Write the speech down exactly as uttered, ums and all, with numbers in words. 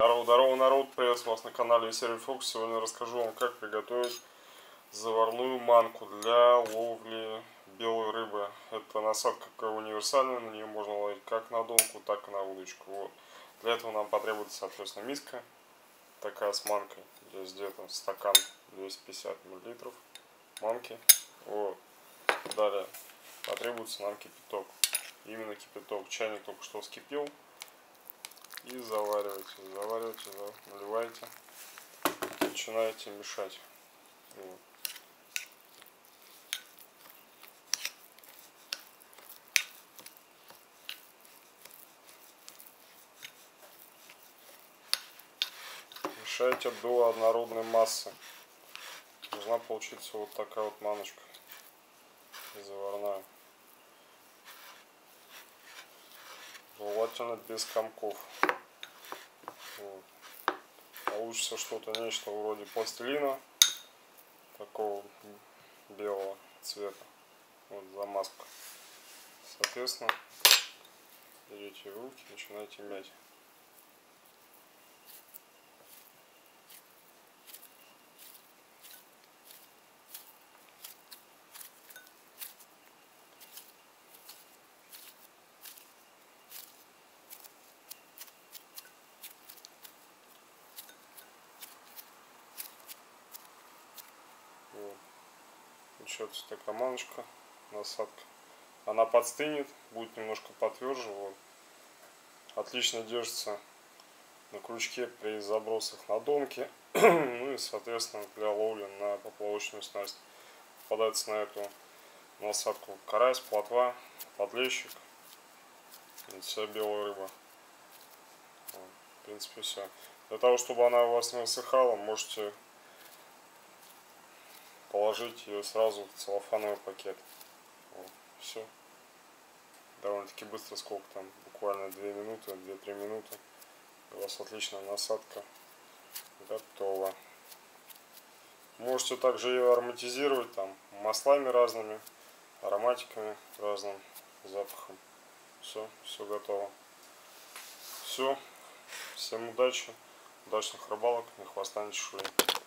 Здорово, здорово, народ, приветствую вас на канале Веселье Фокус. Сегодня расскажу вам, как приготовить заварную манку для ловли белой рыбы. Это насадка универсальная, на нее можно ловить как на донку, так и на удочку. Вот. Для этого нам потребуется, соответственно, миска такая с манкой. Здесь где-то стакан двести пятьдесят миллилитров манки. Вот. Далее потребуется нам кипяток. Именно кипяток. Чайник только что вскипел. И заваривайте, заваривайте, наливайте, начинаете мешать. Вот. Мешайте до однородной массы. Должна получиться вот такая вот маночка заварная. Желательно без комков. Вот. Получится что-то нечто вроде пластилина, такого белого цвета. Вот замазка. Соответственно, берите в руки, начинайте мять. Вот. Получается такая маночка, насадка. Она подстынет, будет немножко потверже. Вот. Отлично держится на крючке при забросах на донке. Ну и, соответственно, для ловли на поплавочную снасть. Попадается на эту насадку карась, плотва, подлещик и вся белая рыба. Вот. В принципе, все. Для того, чтобы она у вас не высыхала, можете положить ее сразу в целлофановый пакет. Вот. Все. Довольно-таки быстро, сколько там, буквально две минуты, две-три минуты. У вас отличная насадка готова. Можете также ее ароматизировать там маслами разными, ароматиками, разным запахом. Все, все готово. Все. Всем удачи, удачных рыбалок, ни хвоста, ни чешуи.